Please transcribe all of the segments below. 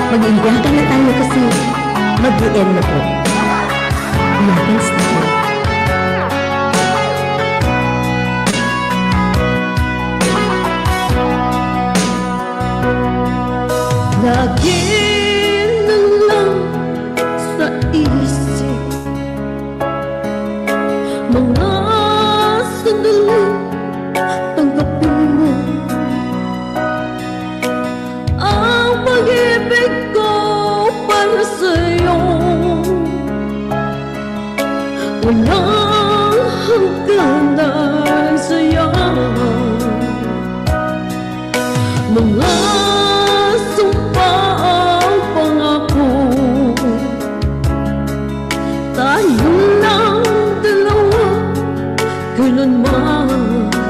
Mag-iiyakan na tayo kasi mag-i-end na po. Iyakan sa tayo. Lagi na lang sa isip mga sandali, tanggapin mo ang pag-ibig ko para sa'yo. Walang hangganan sa'yo. Mga sumpaang pangako, tayo lang dalawa kailanman.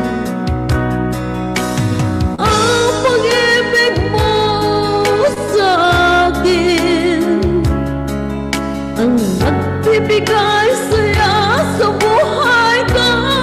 Ang pag-ibig mo sa akin ang nagbibigay saya sa buhay ko.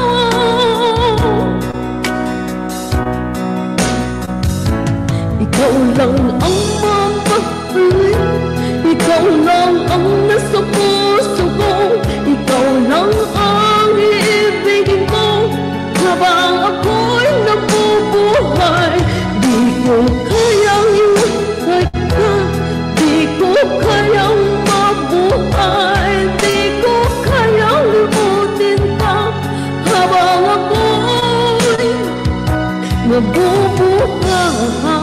Ikaw lang ang mamahalin, ikaw lang ang nasa puso ko, ikaw lang ang iibigin ko habang ako'y nabubuhay. Di ko kayang iwalay ka, di ko kayang mabuhay, di ko kayang limutin ka habang ako'y nabubuhay.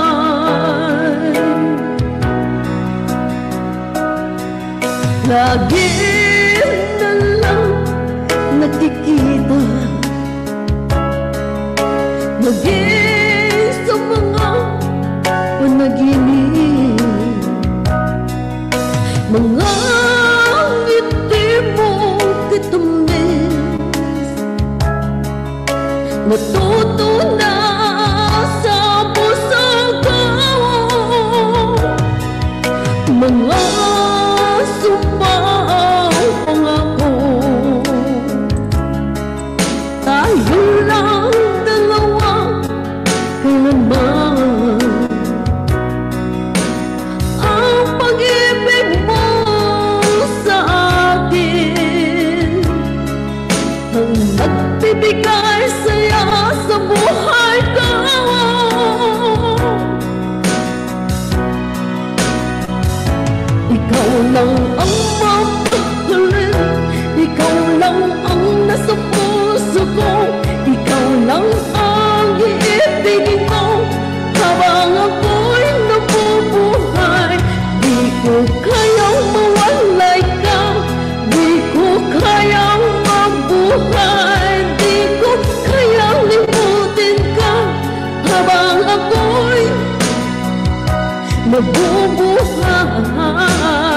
Lagi na lang nakikita, maging sa mga panaginip, mga ngiti mong kitamis, natuto na sa puso ko. Mga sumpaang pangako, tayo lang dalawa kailanman. Ang pag-ibig mo sa akin ang nagbibigay saya sa buhay ko. Ikaw lang ang mamahalin, ikaw lang ang nasa puso ko, ikaw lang ang iibigin ko habang ako'y nabubuhay. Di ko kayang mawalay ka, di ko kayang mabuhay, di ko kayang limutin ka habang ako'y nabubuhay.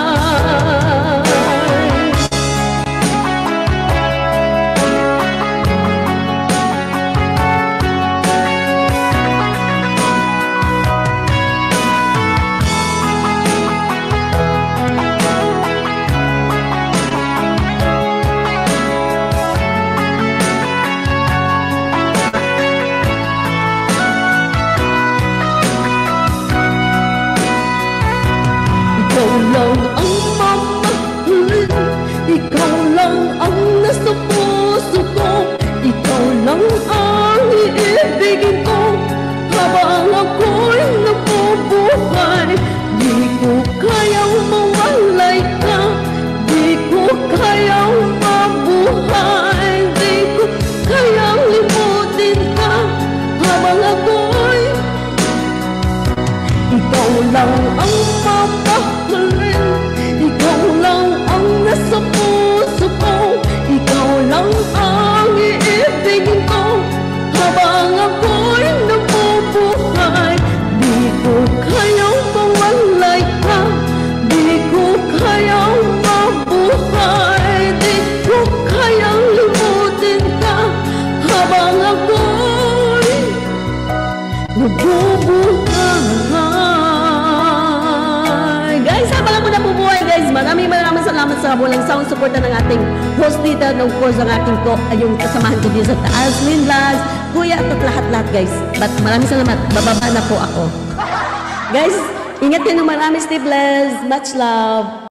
Ikaw lang ang mamahalin, ikaw lang ang nasa puso ko, ikaw lang ang iibigin ko habang ako'y nabubuhay. Di ko kayang mawalay ka, di ko kayang mabuhay, di ko kayang limutin ka habang ako'y ikaw lang ang mamahalin, ikaw lang ang nasa puso ko, ikaw lang ang iibigin ko habang ako'y nabubuhay. Di ko kayang mawalay ka, di ko kayang mabuhay, di ko kayang limutin ka habang ako'y nabubuhay. Guys, habang ako nabubuhay guys, maraming salamat sa walang sound support ng ating host dito, ng course ng ating yung kasamahan ko dito sa taas, Lynn Vlogs, Kuya, at lahat-lahat guys. But maraming salamat, bababa na po ako. Guys, Ingat kayo ng marami, stay blessed. Much love.